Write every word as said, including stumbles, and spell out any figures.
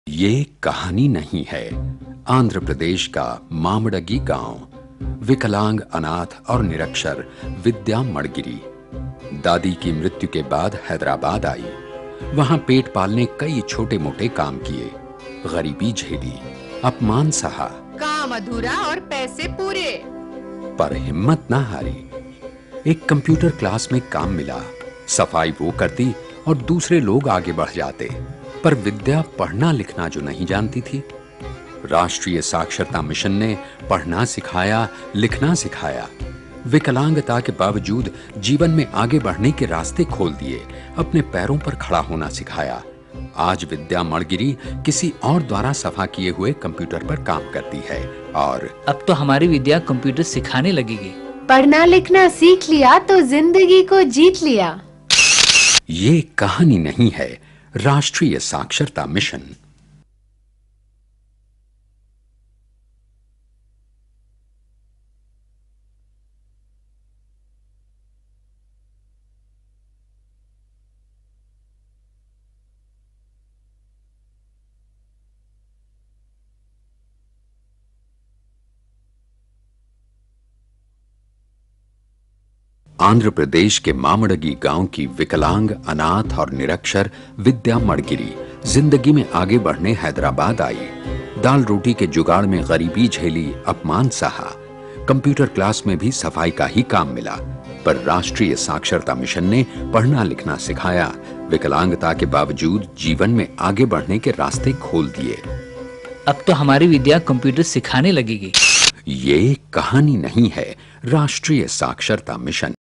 ये कहानी नहीं है आंध्र प्रदेश का मामडगी गांव। विकलांग, अनाथ और निरक्षर विद्या मड़गिरी दादी की मृत्यु के बाद हैदराबाद आई। वहां पेट पालने कई छोटे मोटे काम किए, गरीबी झेली, अपमान सहा, काम अधूरा और पैसे पूरे, पर हिम्मत ना हारी। एक कंप्यूटर क्लास में काम मिला, सफाई वो करती और दूसरे लोग आगे बढ़ जाते। पर विद्या पढ़ना लिखना जो नहीं जानती थी। राष्ट्रीय साक्षरता मिशन ने पढ़ना सिखाया, लिखना सिखाया। विकलांगता के बावजूद जीवन में आगे बढ़ने के रास्ते खोल दिए, अपने पैरों पर खड़ा होना सिखाया। आज विद्या मड़गिरी किसी और द्वारा सफा किए हुए कंप्यूटर पर काम करती है और अब तो हमारी विद्या कंप्यूटर सिखाने लगेगी। पढ़ना लिखना सीख लिया तो जिंदगी को जीत लिया। ये कहानी नहीं है राष्ट्रीय साक्षरता मिशन। आंध्र प्रदेश के मामडगी गांव की विकलांग, अनाथ और निरक्षर विद्या मड़गिरी जिंदगी में आगे बढ़ने हैदराबाद आई। दाल रोटी के जुगाड़ में गरीबी झेली, अपमान सहा। कंप्यूटर क्लास में भी सफाई का ही काम मिला, पर राष्ट्रीय साक्षरता मिशन ने पढ़ना लिखना सिखाया। विकलांगता के बावजूद जीवन में आगे बढ़ने के रास्ते खोल दिए। अब तो हमारी विद्या कंप्यूटर सिखाने लगेगी। ये कहानी नहीं है राष्ट्रीय साक्षरता मिशन।